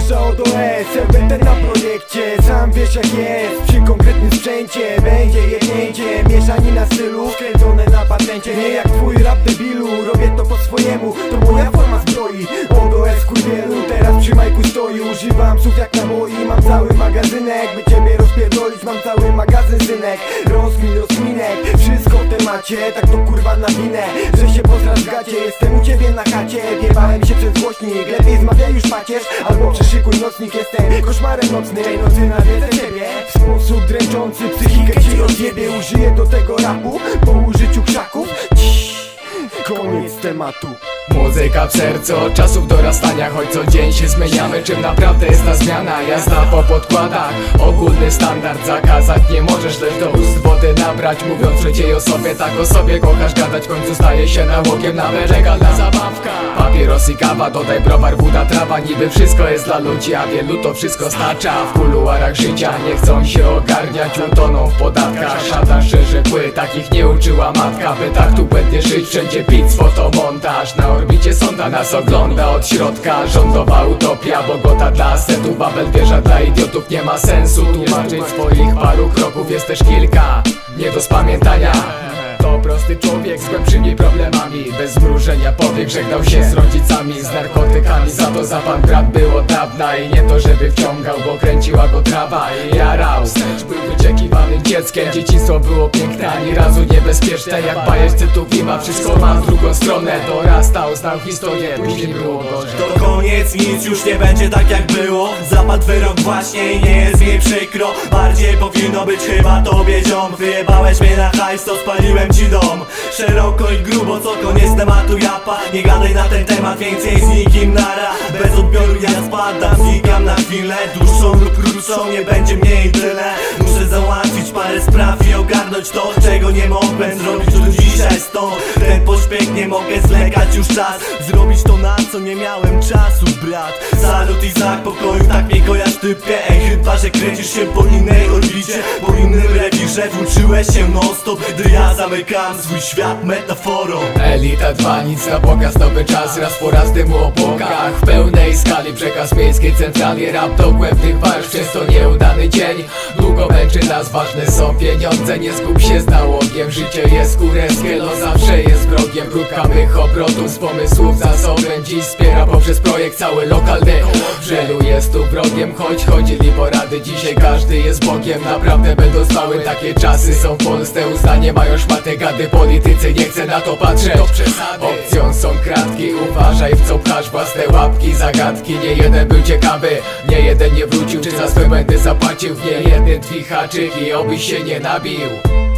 Pierwsza od OS, LBT na projekcie. Sam wiesz jak jest, przy konkretnym sprzęcie będzie jebnięcie, mieszanina stylu skręcone na patencie. Nie jak twój rap debilu, robię to po swojemu, to moja forma zbroi. Od OS kurwielu, teraz przy majku stoi. Używam słów jak na moi, mam cały magazynek, by ciebie rozpierdolić, mam cały magazyn synek. Rozkminek, wszystko w temacie, tak to kurwa na winę, że się posrasz w gacie. Jestem u ciebie na chacie, wjebałem się przez głośnik. Lepiej zmawiaj już pacierz, albo przyszykuj nocnik. Jestem koszmarem nocny, tej nocy nawiedzę ciebie w sposób dręczący, psychikę ci rozjebie. Użyję do tego rapu po użyciu krzaków. Koniec tematu. Muzyka w sercu od czasów dorastania, choć co dzień się zmieniamy. Czym naprawdę jest ta zmiana? Jazda po podkładach, ogólny standard. Zakazać nie możesz, lecz do ust wody nabrać. Mówiąc trzeciej osobie, tak o sobie kochasz gadać. W końcu staje się nałogiem, nawet legalna zabawka. Papieros i kawa, dodaj browar, woda, trawa. Niby wszystko jest dla ludzi, a wielu to wszystko stacza. W kuluarach życia nie chcą się ogarniać, utoną w podatkach. Szatan szerzy kły, takich nie uczyła matka. By tak tu błędnie żyć, wszędzie pic, fotomontaż. Na orbicie sonda nas ogląda od środka. Rządowa utopia, Bogota dla asetów, Babel wieża dla idiotów. Nie ma sensu tłumaczyć swoich paru kroków, jest też kilka nie do spamiętania. To prosty człowiek z głębszymi problemami, bez zmrużenia powiek żegnał się z rodzicami, z narkotykami. Za to za pan brat było dawna i nie to żeby wciągał, bo kręciła go trawa i jarał. Wstecz był wyczekiwanym dzieckiem, dzieciństwo było piękne, ani razu niebezpieczne. Jak bajeczce tu wima, wszystko ma w drugą stronę. Dorastał, znał historię, później było gorzej. To koniec, nic już nie będzie tak jak było. Zapadł wyrok właśnie i nie jest mi przykro. Bardziej powinno być chyba tobie ziom. Wyjebałeś mnie na hajs, to spaliłem ci dom. Szeroko i grubo, co koniec tematu japa. Nie gadaj na ten temat, więcej z nikim nara. Bez odbioru ja spadam, znikam na chwilę. Dłuższą lub krótszą, nie będzie mnie i tyle. Muszę załatwić parę spraw i ogarnąć to, czego nie mogłem zrobić do dzisiaj stąd. Ten pośpiech nie mogę zlekać, już czas zrobić to, na co nie miałem czasu, brat. Salut i znak pokoju, tak mnie kojarz typie. Ej, chyba że kręcisz się po innej orbicie, po innym rewirze. Włóczyłeś się non stop, gdy ja zamykam swój świat metaforą. Elita 2, nic na pokaz, nowy czas, raz po raz dymu o bokach. W pełnej skali przekaz miejskiej centrali, rap do głębnych warstw, często nieudany dzień. Długo męczy nas, ważne są pieniądze, nie zgub się z nałogiem. Życie jest kureckie, los zawsze jest wrogiem. Brudka mych obrotów z pomysłów zasobem, dziś wspiera poprzez projekt cały lokalny. Wielu jest tu wrogiem, choć chodzili porady, dzisiaj każdy jest Bogiem. Naprawdę będą trwały takie czasy, są w Polsce uznanie, mają szmaty gady. Politycy, nie chcę na to patrzeć, to przesady. Opcją są kratki, uważaj w co pchasz własne łapki. Zagadki, nie jeden był ciekawy, nie jeden nie wrócił, czy za swe błędy zapłacił. W nie jeden twój haczyk i obyś się nie nabił.